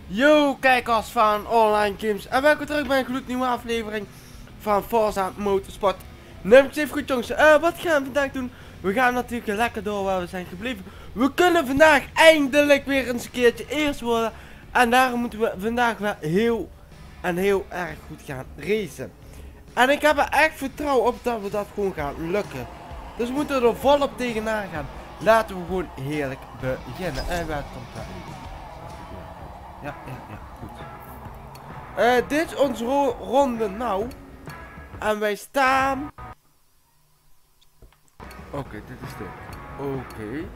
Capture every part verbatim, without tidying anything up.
Yo kijkers van Online Games en welkom terug bij een gloednieuwe aflevering van Forza Motorsport. Neem ik even goed jongens, uh, wat gaan we vandaag doen? We gaan natuurlijk lekker door waar we zijn gebleven. We kunnen vandaag eindelijk weer eens een keertje eerst worden. En daarom moeten we vandaag wel heel en heel erg goed gaan racen. En ik heb er echt vertrouwen op dat we dat gewoon gaan lukken. Dus we moeten er volop tegenaan gaan. Laten we gewoon heerlijk beginnen. En waar komt dat? Ja, ja, ja, goed. Uh, dit is onze ro ronde nou. En wij staan... Oké, okay, dit is dit. Oké. Okay.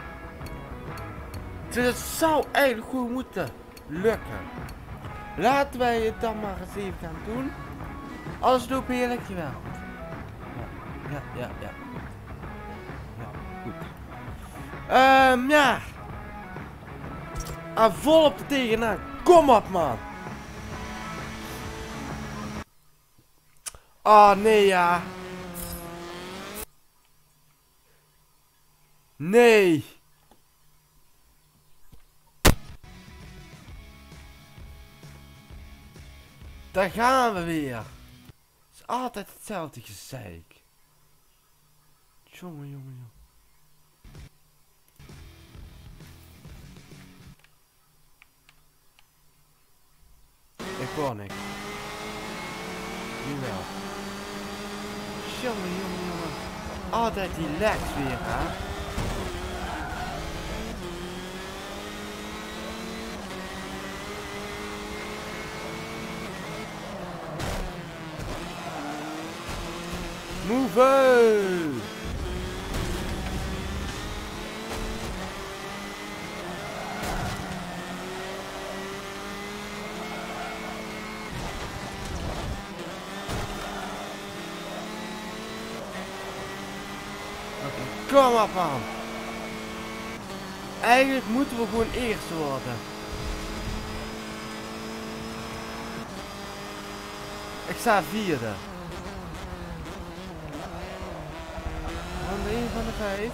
Dit zou eigenlijk goed moeten lukken. Laten wij het dan maar eens even gaan doen. Alles loopt heerlijk geweldig. Ja, ja, ja, ja. Ja, goed. Ehm, um, ja. En volop er tegenaan. Kom op, man. Oh, nee, ja. Nee. Daar gaan we weer. Het is altijd hetzelfde gezeik. Jongen, jongen, jongen. Ik hoor niks. Nu wel. Jongen, jongen, jongen. Altijd die lags weer, hè. Move! Kom op, man. Eigenlijk moeten we gewoon eerst worden. Ik sta vierde. Van de een van de vijf.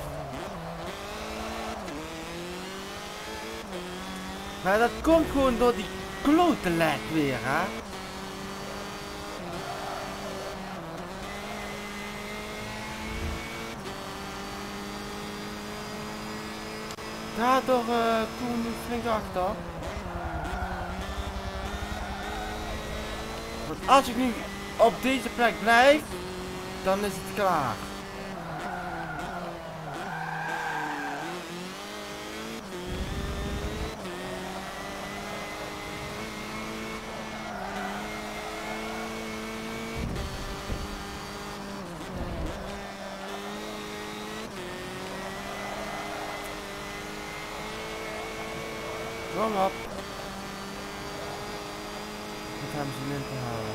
Maar dat komt gewoon door die klote lag weer, hè. Daardoor uh, toen flink achter. Want als ik nu op deze plek blijf, dan is het klaar. Kom op. Ik ga hem zo in te halen.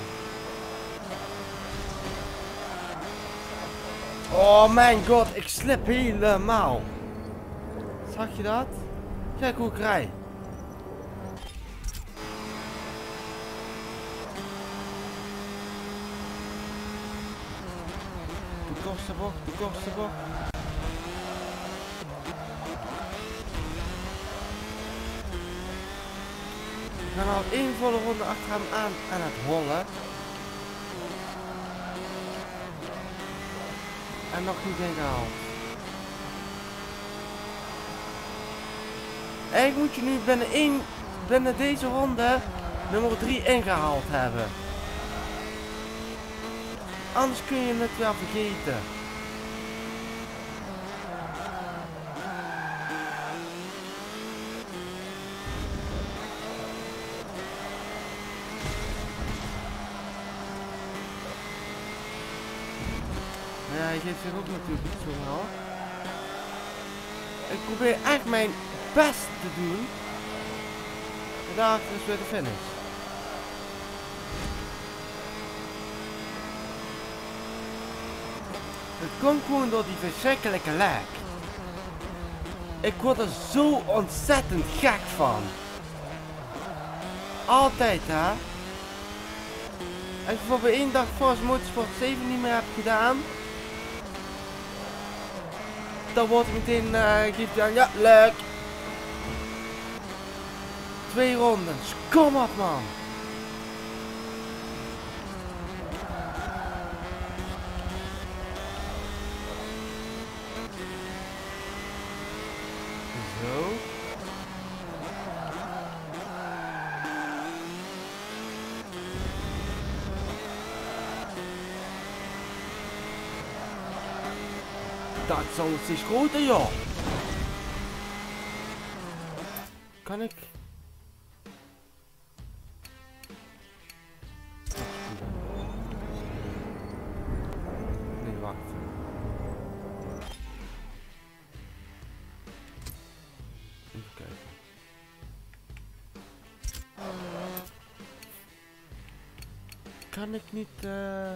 Oh mijn god, ik slip helemaal. Zag je dat? Kijk hoe ik rij. De kortste bocht, de kortste bocht. Ik ben al één volle ronde achter hem aan aan het hollen. En nog niet ingehaald. Eigenlijk moet je nu binnen, één, binnen deze ronde nummer drie ingehaald hebben. Anders kun je het wel vergeten. Ja, hij geeft zich ook natuurlijk niet zo wel. Ik probeer echt mijn best te doen. En daarachter is weer de finish. Het komt gewoon door die verschrikkelijke lag. Ik word er zo ontzettend gek van. Altijd, hè. Als je bijvoorbeeld één dag Forza Motorsport zeven niet meer hebt gedaan, dan wordt het meteen uh, geeft hij aan, ja, leuk. twee rondes. Kom op, man. Zo. Dat is al steeds groter, joh. Kan ik? Nee, wacht. Even kijken. Kan ik niet uh,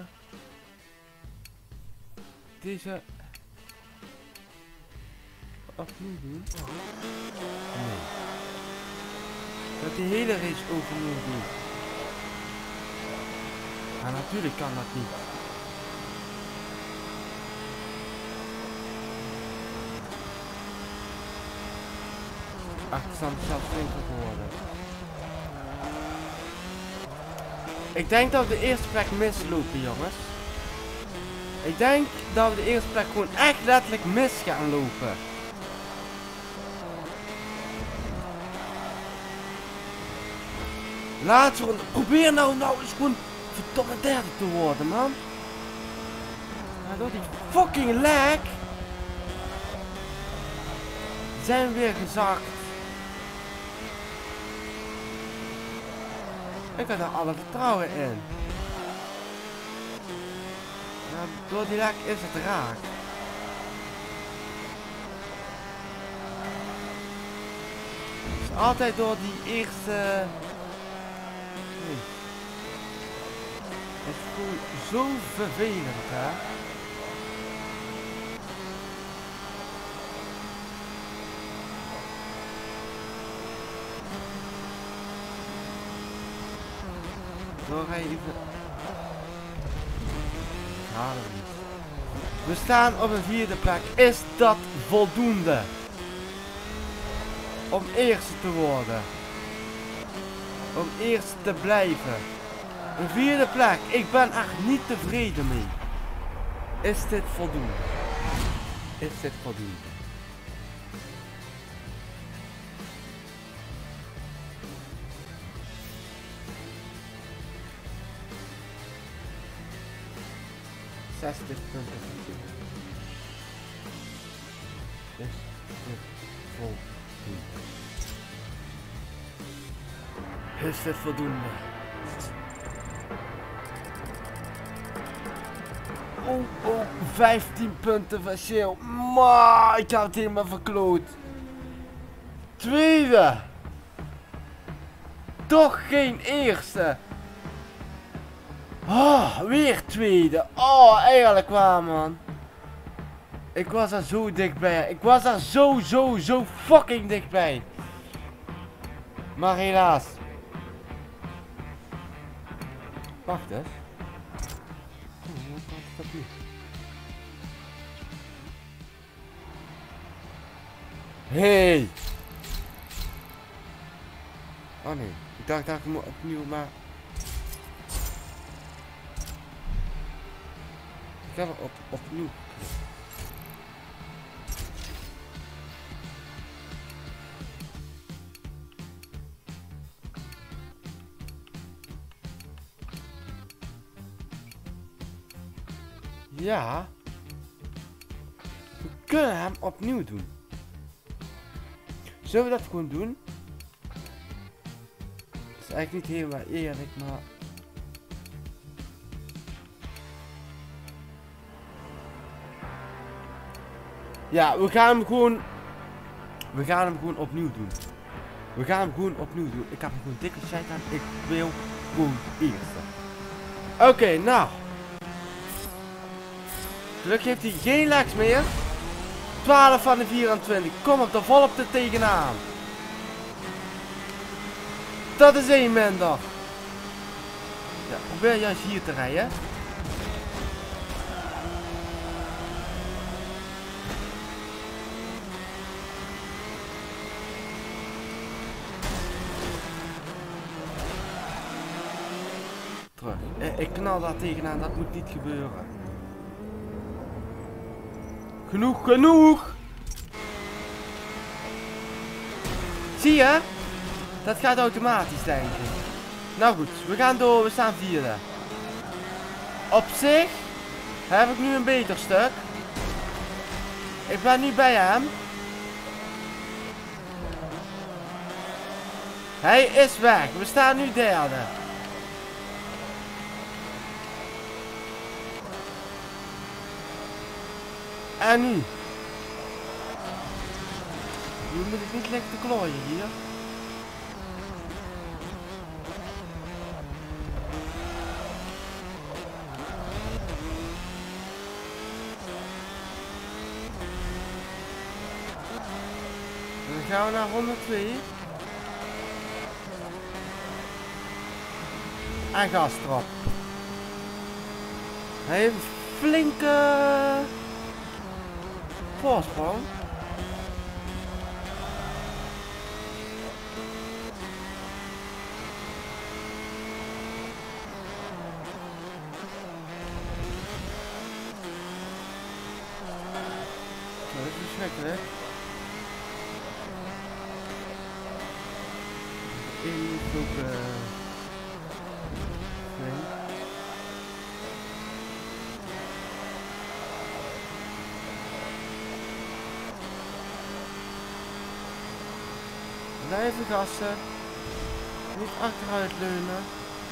deze opnieuw doen? Nee. Dat die hele race overnieuw doen. Maar natuurlijk kan dat niet. Achterstand is zelfs beter geworden. Ik denk dat we de eerste plek mislopen, jongens. Ik denk dat we de eerste plek gewoon echt letterlijk mis gaan lopen. Laatste ronde. Probeer nou nou eens gewoon verdomme derde te worden, man. Maar door die fucking lag zijn we weer gezakt. Ik had er alle vertrouwen in. Maar door die lag is het raak. Het is altijd door die eerste... Nee. Het is gewoon zo vervelend, hè. Zo ga je even... Halen we niet. We staan op een vierde plek. Is dat voldoende? Om eerste te worden. Om eerste te blijven. Een vierde plek. Ik ben echt niet tevreden mee. Is dit voldoende? Is dit voldoende? zestig punten. Is dit voldoende? Is dit voldoende? Oh, oh, vijftien punten verschil. Maar ik had het helemaal verkloot. Tweede. Toch geen eerste. Oh, weer tweede. Oh, eigenlijk waar, man. Ik was er zo dichtbij. Ik was er zo, zo, zo fucking dichtbij. Maar helaas. Wacht eens. Hey. Oh nee. Ik dacht dat ik hem opnieuw maar... Ik heb er op, opnieuw. Ja. We kunnen hem opnieuw doen. Zullen we dat gewoon doen? Dat is eigenlijk niet helemaal eerlijk, maar... Ja, we gaan hem gewoon... We gaan hem gewoon opnieuw doen. We gaan hem gewoon opnieuw doen. Ik heb er gewoon dikke shit aan. Ik wil gewoon eerste. Oké, okay, nou. Gelukkig heeft hij geen lags meer. twaalf van de vierentwintig. Kom op, er volop er tegenaan. Dat is één minder. Ja, probeer juist hier te rijden. Terug. Ik, ik knal daar tegenaan, dat moet niet gebeuren. Genoeg, genoeg! Zie je? Dat gaat automatisch, denk ik. Nou goed, we gaan door, we staan vierde. Op zich heb ik nu een beter stuk. Ik ben nu bij hem. Hij is weg, we staan nu derde. En nu? Nu moet ik niet lekker te klooien hier. Dan gaan we naar honderdtwee. En gas erop. Hij heeft een flinke voorsprong. Dat is verschrikkelijk. Inzoeken. Nee. Blijven gassen. Niet achteruit leunen.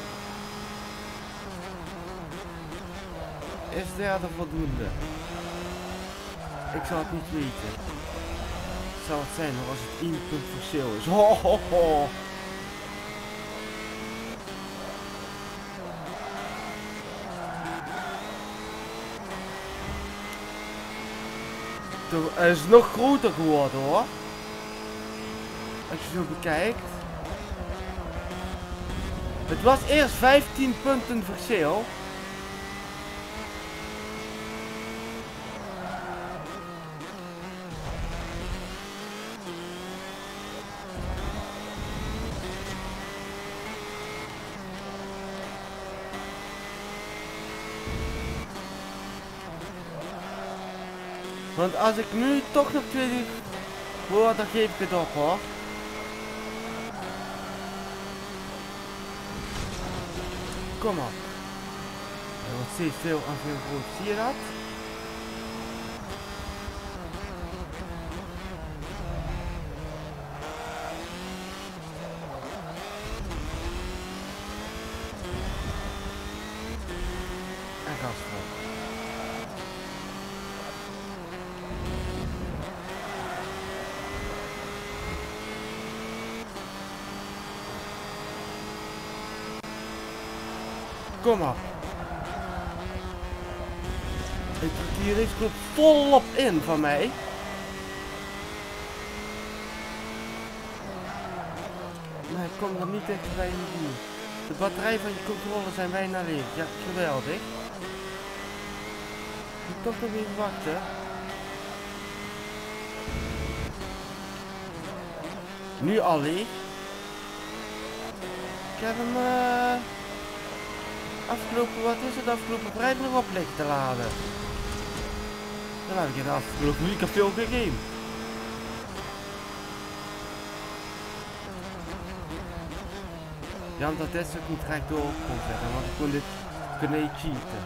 Is derde voldoende? Ik zal het niet weten. Het zal het zijn hoor, als het één punt verschil is. Ho, ho, ho. Het is nog groter geworden hoor. Als je zo bekijkt. Het was eerst vijftien punten verschil. Want als ik nu toch nog tweede word, dan geef ik het op hoor. Kom op. Hij wordt steeds veel en veel groot. Zie je dat? En gas erop. Kom op. Ik druk die race volop in van mij. Maar ik kom er niet echt bij in de buurt. De batterij van je controller zijn bijna leeg. Ja, geweldig. Ik moet toch nog even wachten. Nu al leeg. Ik heb hem uh, afgelopen, wat is het, afgelopen vrijdag nog op liggen te laden. Dan heb ik het afgelopen weekend veel gegeven. Ja, dat is ook niet recht door kon zetten, want ik kon dit kunnen cheaten.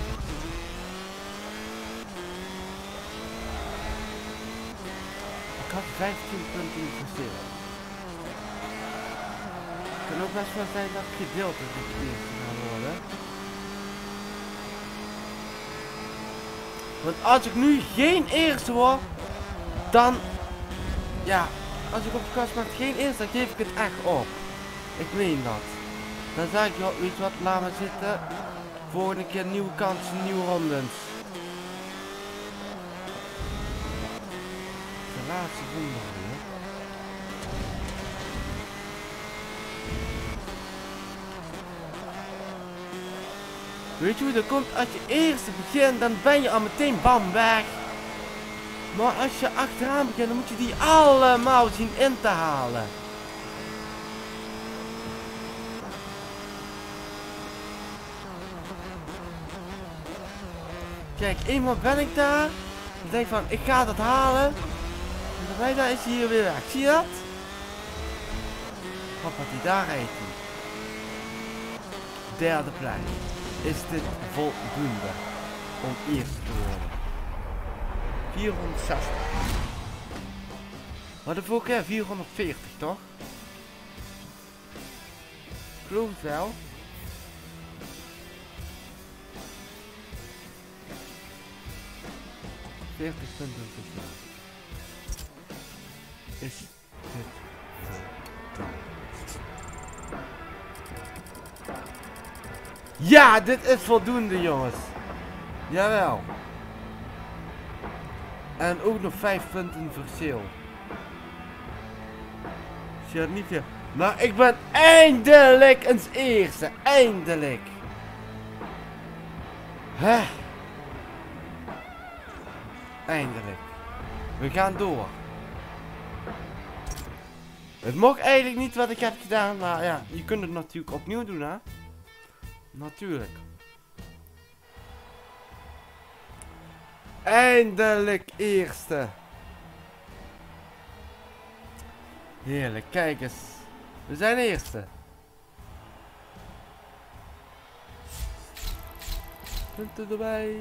Ik had vijftien punten verschil. Het kan ook best wel zijn dat ik gedeeltelijk het eerste ga worden. Want als ik nu geen eerste word, dan, ja, als ik op de kastmarkt geen eerste, dan geef ik het echt op. Ik meen dat. Dan zeg ik, joh, weet je wat, laat maar zitten. Volgende keer nieuwe kansen, nieuwe rondes. De laatste ronde weer. Weet je hoe dat komt? Als je eerste begint, dan ben je al meteen bam weg. Maar als je achteraan begint, dan moet je die allemaal zien in te halen. Kijk, eenmaal ben ik daar. Dan denk ik van, ik ga dat halen. En bij mij daar is hij hier weer weg. Zie je dat? Hoppa, die daar rijdt hij. Derde plek. Is dit voldoende om eerste te worden? vierhonderdzestig. Wat de vorige keer? vierhonderdveertig, toch? Ik geloof het wel. veertig punten verschil. Is dit voldoende? Ja, dit is voldoende, jongens. Jawel. En ook nog vijf punten verschil. Zie je het niet veel? Maar ik ben eindelijk eens eerste. Eindelijk. Hè? Eindelijk. We gaan door. Het mocht eigenlijk niet wat ik heb gedaan, maar ja, je kunt het natuurlijk opnieuw doen, hè? Natuurlijk. Eindelijk eerste. Heerlijk, kijk eens. We zijn eerste. Punten erbij.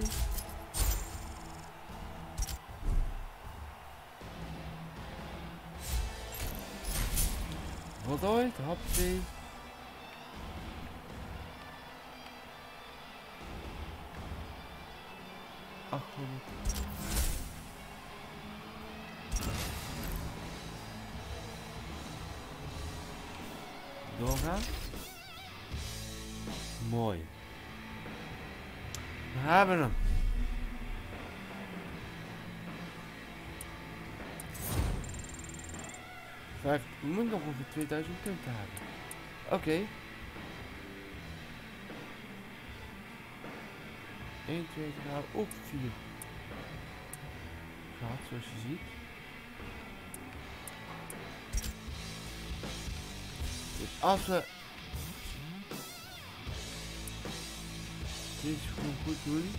Voltooid, hopsie. achthonderd. Doorgaan. Mooi. We hebben hem. Vijf, we moeten nog ongeveer tweeduizend punten hebben. Oké. Okay. één, twee, drie, nou ook vier. Gehad, zoals je ziet. Dus als we deze gewoon goed doen.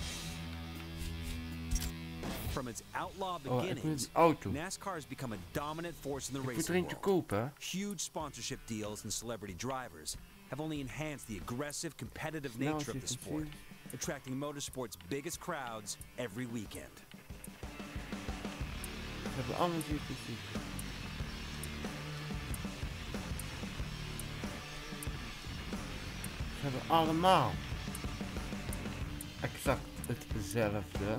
From its outlaw Oh, beginnings, auto. NASCAR has become a dominant force in the Ik moet er racing eentje world. kopen. Huge sponsorship deals and celebrity drivers have only enhanced the aggressive, competitive Nou, nature of zit the het sport, hier. attracting motorsport's biggest crowds every weekend. We hebben allemaal hier precies. We hebben allemaal exact hetzelfde.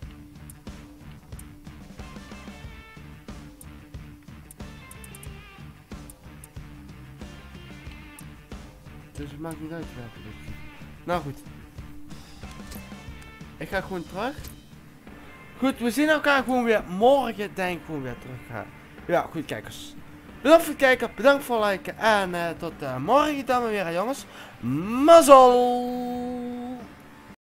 Dus het maakt niet uit welke dit is. Nou goed. Ik ga gewoon terug. Goed, we zien elkaar gewoon weer morgen, denk ik, gewoon weer terug gaan. Ja, goed kijkers. Bedankt voor het kijken, bedankt voor het liken en uh, tot uh, morgen dan weer, jongens. Mazzel!